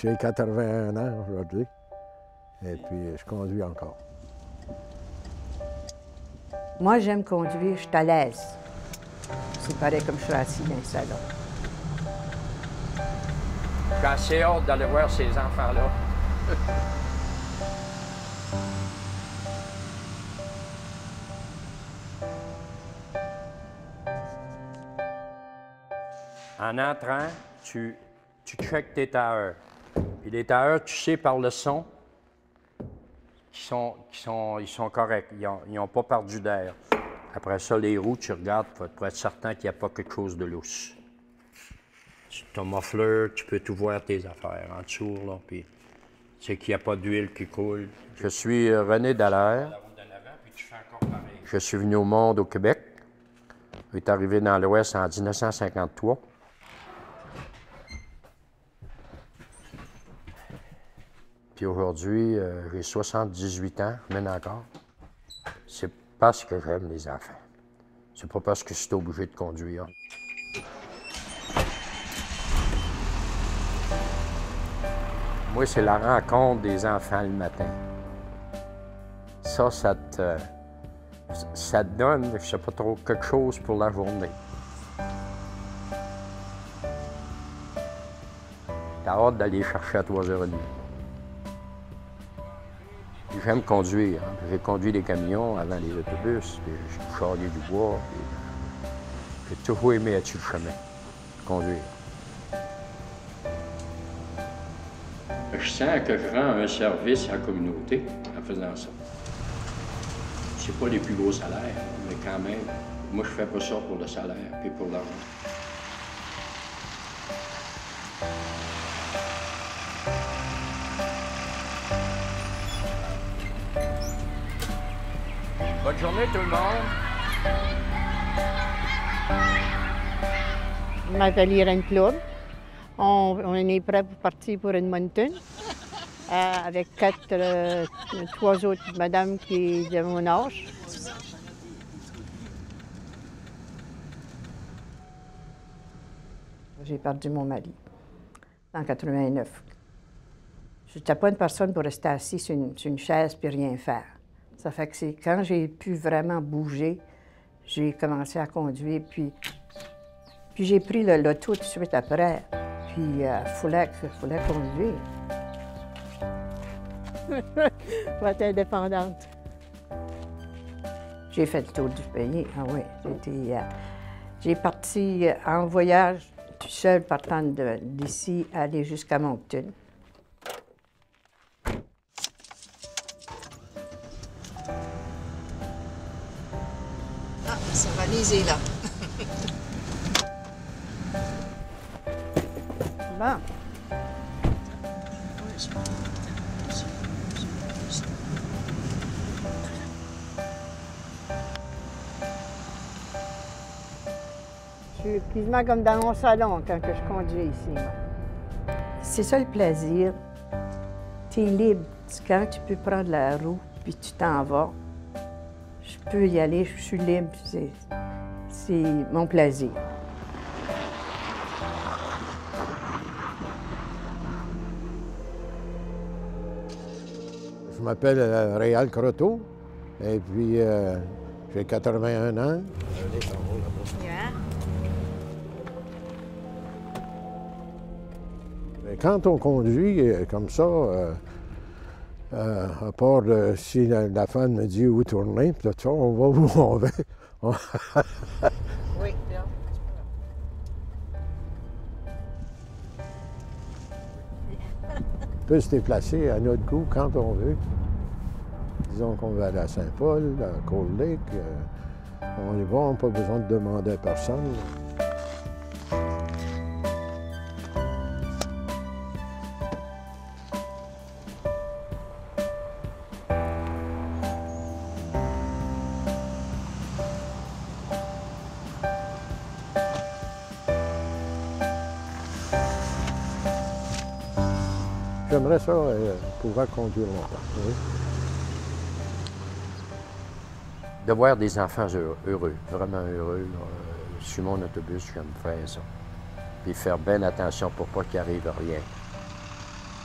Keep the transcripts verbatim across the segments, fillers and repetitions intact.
J'ai quatre-vingt-un ans aujourd'hui, et puis je conduis encore. Moi, j'aime conduire, je suis à l'aise. C'est pareil comme je suis assis dans le salon. J'ai assez hâte d'aller voir ces enfants-là. En entrant, tu, tu checkes tes tailleurs. Puis les tailleurs, tu sais par le son qu'ils sont, qu'ils sont, ils sont corrects. Ils n'ont pas perdu d'air. Après ça, les roues, tu regardes pour être certain qu'il n'y a pas quelque chose de lousse. Ton muffler, tu peux tout voir tes affaires en dessous, là, puis tu sais qu'il n'y a pas d'huile qui coule. Je suis René Dallaire. Je suis venu au monde au Québec. Je suis arrivé dans l'Ouest en mille neuf cent cinquante-trois. Puis aujourd'hui, euh, j'ai soixante-dix-huit ans, je mène encore. C'est parce que j'aime les enfants. C'est pas parce que je suis obligé de conduire. Moi, c'est la rencontre des enfants le matin. Ça, ça te, ça te donne, je sais pas trop, quelque chose pour la journée. T'as hâte d'aller chercher à trois heures trente. J'aime conduire. Hein. J'ai conduit des camions avant les autobus, puis j'ai charrié du bois. Puis j'ai toujours aimé être sur le chemin, conduire. Je sens que je rends un service à la communauté en faisant ça. C'est pas les plus gros salaires, mais quand même, moi je fais pas ça pour le salaire puis pour l'argent. Bonne journée tout le monde! Je m'appelle Irène Claude. On, on est prêt pour partir pour Edmonton euh, avec quatre, euh, trois autres madames qui sont de mon âge. J'ai perdu mon mari en quatre-vingt-neuf. Je n'étais pas une personne pour rester assise sur une, sur une chaise puis rien faire. Ça fait que c'est quand j'ai pu vraiment bouger, j'ai commencé à conduire, puis, puis j'ai pris le loto tout de suite après. Puis il euh, fallait, fallait conduire. Pour être indépendante. J'ai fait le tour du pays, ah oui. J'ai euh, parti en voyage tout seul, partant d'ici, aller jusqu'à Moncton. Ah, sa valise est là. Bon. Je suis quasiment comme dans mon salon quand que je conduis ici. C'est ça le plaisir. Tu es libre. Quand tu peux prendre la roue puis tu t'en vas, je peux y aller, je suis libre. C'est mon plaisir. Je m'appelle euh, Réal Croteau, et puis euh, j'ai quatre-vingt-un ans. Yeah. Et quand on conduit euh, comme ça, euh, euh, à part de, si la, la femme me dit où tourner, puis tout ça, on va où on va. Oui, là. On peut se déplacer à notre goût quand on veut. Disons qu'on va aller à Saint-Paul, à Cold Lake. Euh, on y va, on n'a pas besoin de demander à personne. J'aimerais ça euh, pouvoir conduire longtemps. Oui. De voir des enfants heureux, heureux vraiment heureux, là, sur mon autobus, j'aime faire ça. Puis faire bien attention pour pas qu'il arrive rien.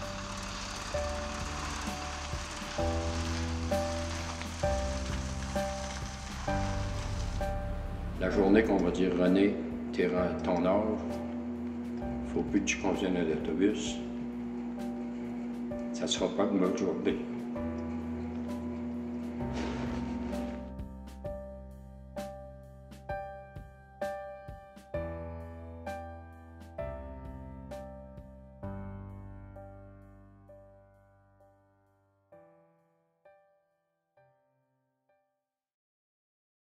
La journée qu'on va dire, René, t'es à ton âge, faut plus que tu conviennes à l'autobus, ça sera pas une bonne journée.